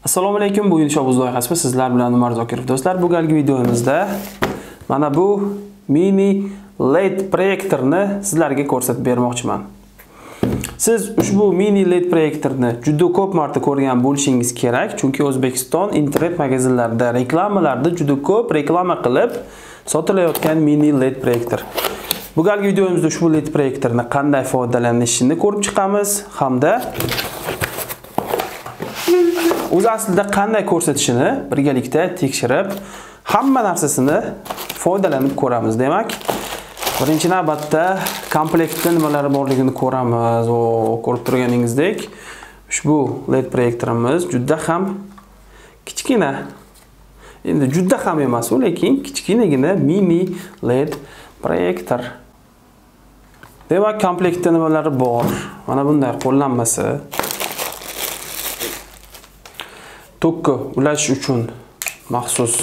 Assalomu alaykum. Bugun Shobuz loyihasida sizlar bilan Umar Zokirov do'stlar. Bugungi videomizda mana bu mini LED proyektorni sizlarga ko'rsatib bermoqchiman. Siz ushbu mini LED proyektorni juda ko'p marta ko'rgan bo'lishingiz kerak, chunki O'zbekiston internet magazinlarida, reklamalarda juda ko'p reklama qilib sotilayotgan mini LED proyektor. Bugungi videomizda ushbu LED proyektorni qanday foydalanishini ko'rib chiqamiz hamda o'zi aslida qanday ko'rsatishini birgalikda tekshirib, hamma narsasini foydalanib ko'ramiz. Demak, birinchi navbatda komplektda nimalar borligini ko'ramiz. Ko'rib turganingizdek, ushbu LED proyektorimiz juda ham kichkina. Endi juda ham emas, lekin kichkinagina mini LED proyektor. Demak, komplektda nimalar bor? Mana bunday qo'llanmasi. Tokka ulash uchun maxsus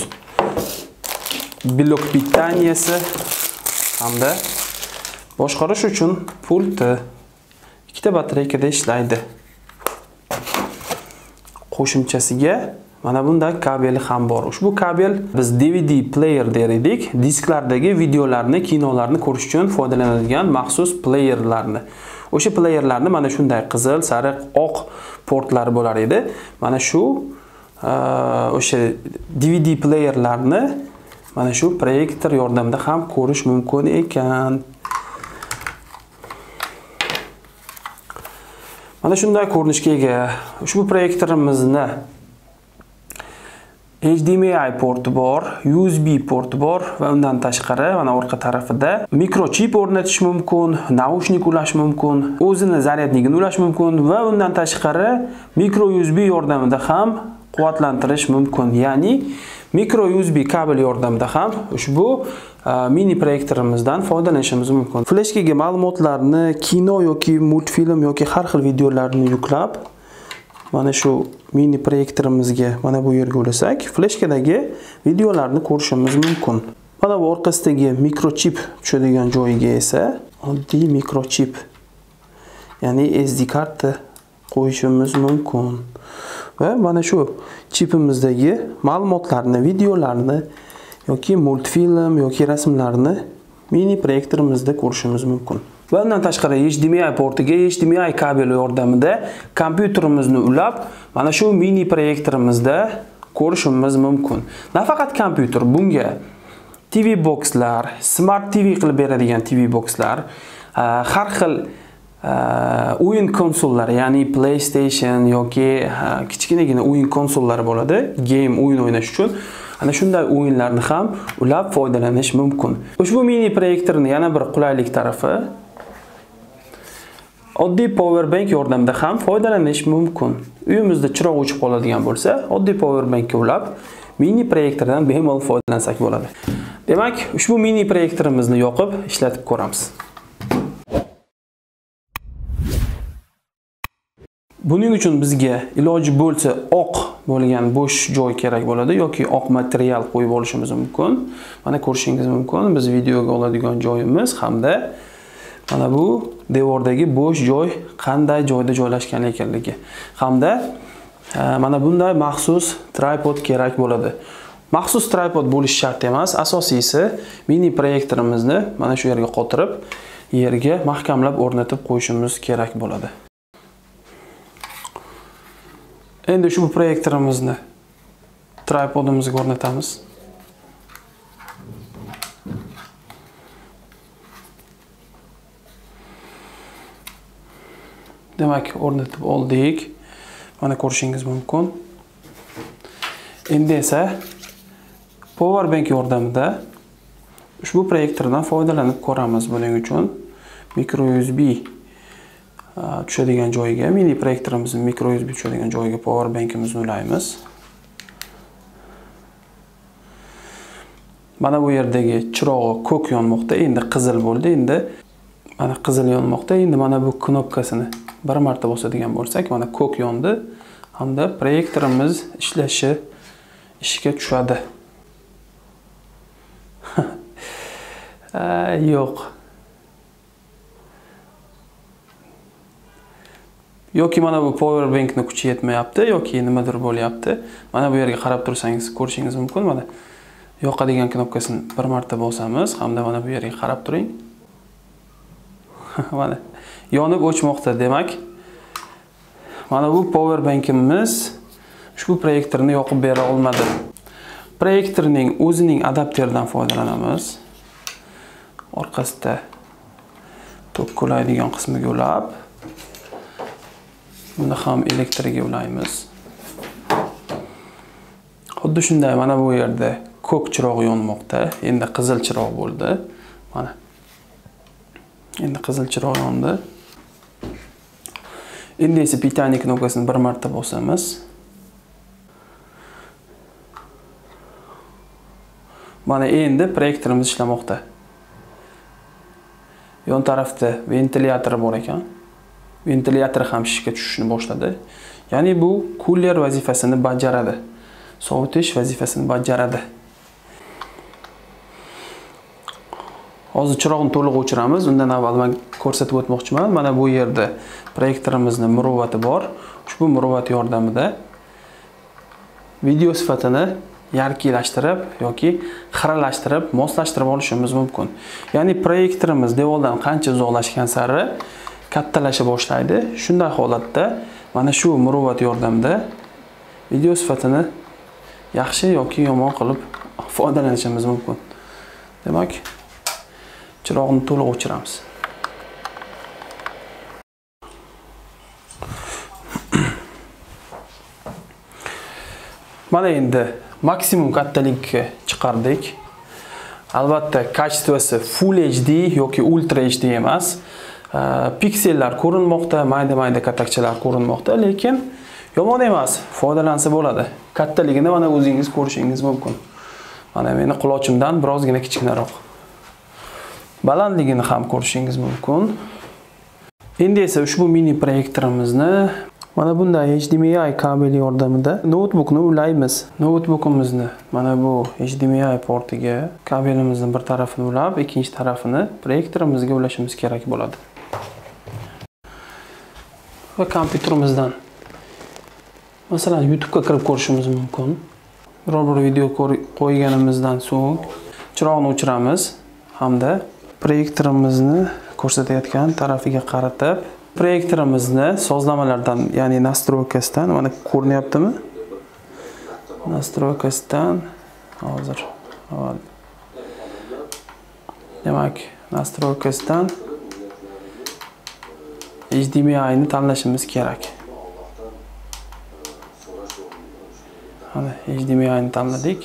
blok pitaniyasi hamda boshqarish uchun pulti. Ikkita batareykada ishlaydi. Qo'shimchasiga mana bunday kabeli ham bor. Ushbu kabel biz DVD player der edik. Disklardagi videolarni, kinolarni ko'rish uchun foydalanadigan maxsus playerlarni. O'sha playerlarni mana shunday qizil, sariq, oq portlari bo'lar edi. Mana shu o'sha DVD playerlarni mana shu proyektor yordamida ham ko'rish mumkin ekan. Mana shunday ko'rinishga ega. Ushbu proyektorimizni HDMI porti bor, USB porti bor va undan tashqari mana orqa tarafida mikrochip o'rnatish mumkin, naushnik ulash mumkin, o'zini zaryadligini ulash mumkin va undan tashqari mikro USB yordamida ham quvvatlantirish mumkin. Ya'ni mikro USB kabel yordamida ham ushbu mini proyektorimizdan foydalanishimiz mumkin. Fleshkaga ma'lumotlarni, kino yoki multfilm yoki har xil videolarni yuklab, mana shu mini proyektorimizga mana bu yerga ulasak, fleshkadagi videolarni ko'rishimiz mumkin. Mana bu orqasidagi mikrochip tushadigan joyiga esa oddiy mikrochip, ya'ni SD karta qo'yishimiz mumkin. Va mana shu chipimizdagi ma'lumotlarni, videolarni yoki multfilm yoki rasmlarni mini proyektorimizda ko'rishimiz mumkin. Va undan tashqari HDMI portiga HDMI kabeli yordamida kompyuterimizni ulab, mana shu mini proyektorimizda ko'rishimiz mumkin. Nafaqat kompyuter, bunga TV boxlar, smart TV qilib beradigan TV boxlar, har xil o'yin konsollari, ya'ni PlayStation yoki kichkinagina o'yin konsollari bo'ladi, game o'yin o'ynash uchun. Ana shunday o'yinlarni ham ulab foydalanish mumkin. Ushbu mini proyektorning yana bir qulaylik tarafi, oddiy power bank yordamida ham foydalanish mumkin. Uyimizda chiroq o'chib qoladigan bo'lsa, oddiy power bankka ulab mini proyektordan bemalol foydalansak bo'ladi. Demak, ushbu mini proyektorimizni yoqib ishlatib ko'ramiz. Buning uchun bizga iloji bo'lsa oq bo'lgan bo'sh joy kerak bo'ladi yoki oq material qo'yib olishimiz mumkin. Mana ko'rishingiz mumkin, biz videoga oladigan joyimiz hamda mana bu devordagi bo'sh joy qanday joyda joylashgan ekanligi. Hamda mana bunday maxsus tripod kerak bo'ladi. Maxsus tripod bo'lish shart emas, asosiysi mini proyektorimizni mana shu yerga qotirib, yerga mahkamlab o'rnatib qo'yishimiz kerak bo'ladi. Endi ushbu proyektorimizni tripodimizga o'rnatamiz. Demak, o'rnatib oldik. Mana ko'rishingiz mumkin. Endi esa power bank yordamida ushbu proyektordan foydalanib ko'ramiz. Buning uchun micro USB tushadigan joyiga, mini proyektorimizning micro USB tushadigan joyiga power bankimizni ulaymiz. Mana bu yerdagi chirog'i ko'k yonmoqda, endi qizil bo'ldi. Endi mana qizil yonmoqda. Endi mana bu knopkasini bir marta bosadigan bo'lsak, mana ko'k yondi hamda proyektorimiz ishga tushadi. Yo'q. yoki mana bu power bankni kuchi yetmayapti yoki nimadir bo'lyapti. Mana bu yerga qarab tursangiz ko'rishingiz mumkin. Mana yoqadigan knopkasini bir marta bosamiz hamda mana bu yerga qarab turing. Mana yonib o'chmoqda. Demak, mana bu power bankimiz ushbu proyektorni yoqib bera olmadi. Proyektorning o'zining adapteridan foydalanamiz. Orqasida tok qo'laydigan qismiga ulab, buni ham elektriga ulaymiz. Xuddi shunday mana bu yerda ko'k chiroq yonmoqda. Endi qizil chiroq bo'ldi. Mana. Endi qizil chiroq yondi. Endi esa pitaniya knopkasini bir marta bosamiz. Mana endi proyektorimiz ishlamoqda. Yon tarafda ventilyator bor ekan. Ventilyator ham ishga tushishni boshladi. Ya'ni bu cooler vazifasini bajaradi. Sovutish vazifasini bajaradi. Hozir chiroqni to'liq o'chiramiz. Undan avval men ko'rsatib o'tmoqchiman. Mana bu yerda proyektorimizning muruvvati bor. Ushbu muruvvat yordamida video sifatini yarqilashtirib yoki xiralashtirib, moslashtirib olishimiz mumkin. Ya'ni proyektorimiz devordan qancha uzoqlashgan sari kattalasha boshlaydi. Shunday holatda mana shu muruvvat yordamida video sifatini yaxshi yoki yomon qilib foydalanishimiz mumkin. Demak, chiroqni to'liq o'chiramiz. Mana endi maksimum kattalikka chiqardik. Albatta, kачествоsi Full HD yoki Ultra HD emas. Piksellar ko'rinmoqda, mayda-mayda katakchalar ko'rinmoqda, lekin yomon emas, foydalansa bo'ladi. Kattaligini mana o'zingiz ko'rishingiz mumkin. Mana meni qulochimdan birozgina kichikroq. Balandligini ham ko'rishingiz mumkin. Endi esa ushbu mini proyektorimizni mana bunday HDMI kabel yordamida notebookni ulaymiz. Notebookimizni mana bu HDMI portiga kabelimizning bir tarafini ulab, ikkinchi tarafini proyektorimizga ulashimiz kerak bo'ladi. Va kompyuterimizdan masalan YouTube ga kirib ko'rishimiz mumkin. Biror bir video qo'yganimizdan so'ng chiroqni o'chiramiz hamda proyektorimizni ko'rsatayotgan tarafiga qaratib proyektorimizni sozlamalardan, ya'ni nastroykasidan mana ko'rinyaptimi? Nastroykasidan hozir. Demak, nastroykasidan HDMI ni tanlashimiz kerak. Mana HDMI ni tanladik.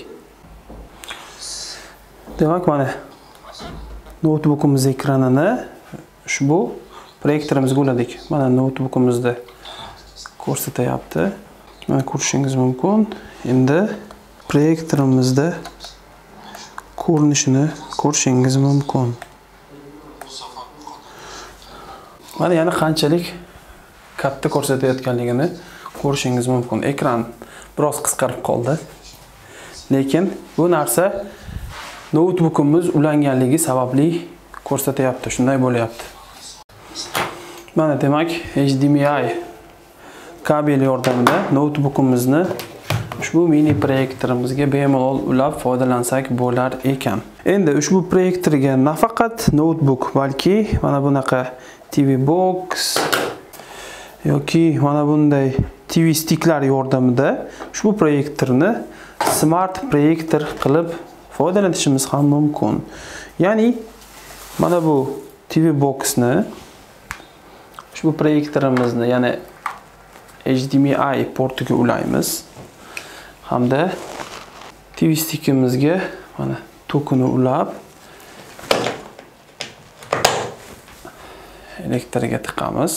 Demak, mana notebookimiz ekranini ushbu proyektorimizga uladik. Mana notebookimizda ko'rsatyapti. Mana ko'rishingiz mumkin. Endi proyektorimizda ko'rinishini ko'rishingiz mumkin. Mana yana qanchalik katta ko'rsatayotganligini ko'rishingiz mumkin. Ekran biroz qisqarib qoldi. Lekin bu narsa notebookimiz ulanganligi sababli ko'rsatyapti. Shunday bo'lyapti. Mana demak, HDMI kabel yordamida notebookimizni ushbu mini proyektorimizga bemalol ulab foydalansak bo'lar ekan. Endi ushbu proyektorga nafaqat notebook, balki mana bunaqa TV box yoki mana bunday TV sticklar yordamida ushbu proyektorni smart proyektor qilib foydalanishimiz ham mumkin. Ya'ni mana bu TV boxni ushbu proyektorimizni, ya'ni HDMI portiga ulaymiz. Hamda TV stickimizga mana tokini ulab elektriga tiqamiz.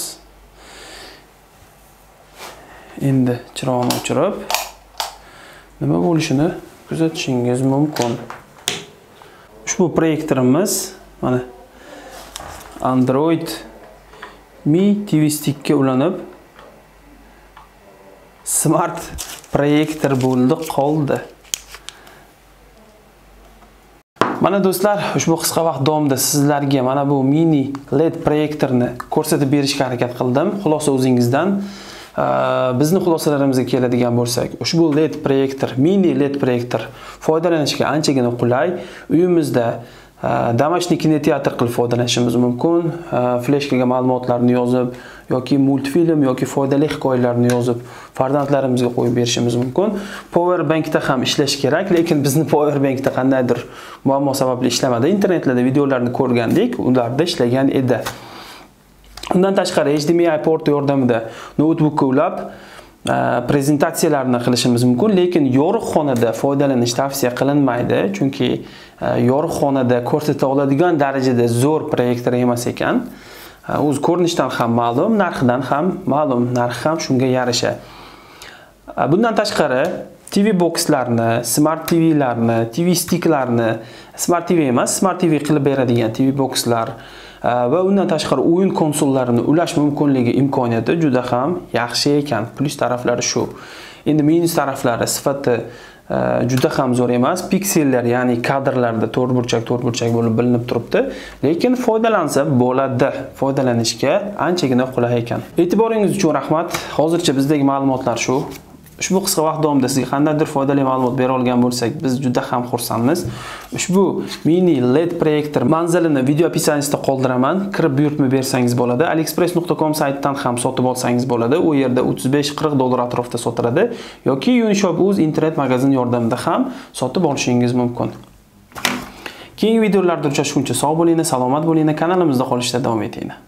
Endi chiroqni o'chirib nima bo'lishini kuzatishingiz mumkin. Ushbu proyektorimiz mana Android Mi TV stickga ulanib smart proyektor bo'ldi qoldi. Mana do'stlar, ushbu qisqa vaqt davomida sizlarga mana bu mini LED proyektorni ko'rsatib berishga harakat qildim. Xulosa o'zingizdan. Bizni xulosalarimizga keladigan bo'lsak, ushbu LED proyektor, mini LED proyektor foydalanishga anchagina qulay. Uyimizda damashni kinoteatr qilib foydalanishimiz mumkin. Fleshkaga ma'lumotlarni yozib yoki multfilm yoki foydali hikoyalarni yozib farzandlarimizga qo'yib berishimiz mumkin. Power bankda ham ishlash kerak, lekin bizni power bankda qandaydir muammo sababli ishlamadi. Internetlarda videolarni ko'rgandik, ularda ishlagan edi. Undan tashqari HDMI porti yordamida notebookka ulab prezentatsiyalarni qilishimiz mumkin, lekin yorug' xonada foydalanish tavsiya qilinmaydi, chunki yorug' xonada ko'rsata oladigan darajada zo'r proyektor emas ekan. O'z ko'rinishdan ham ma'lum, narxidan ham ma'lum, narxi ham shunga yarasha. Bundan tashqari TV boxlarni, Smart TVlarni, TV sticklarni, Smart TV emas, Smart TV qilib beradigan TV boxlar va undan tashqari o'yin konsollarini ulash mumkinligi imkoniyati juda ham yaxshi ekan. Plus taraflari shu. Endi minus taraflari sifati juda ham zo'r emas. Piksellar, ya'ni kadrlarda to'rtburchak bo'lib bilinib turibdi, lekin foydalansa bo'ladi. Foydalanishga anchagina qulay ekan. E'tiboringiz uchun rahmat. Hozircha bizdagi ma'lumotlar shu. Ushbu qisqa vaqt davomida sizga qandaydir foydali ma'lumot bera olgan bo'lsak, biz juda ham xursandmiz. Ushbu mini LED proyektor manzilini video opisiyanisida qoldiraman. Kirib buyurtma bersangiz bo'ladi. aliexpress.com saytidan ham sotib olsangiz bo'ladi. U yerda 35-40 dollar atrofida sotiladi yoki Unishop.uz internet magazin yordamida ham sotib olishingiz mumkin. Keyingi videolarda uchrashguncha sog' bo'ling, salomat bo'ling, kanalimizda qolishda davom eting.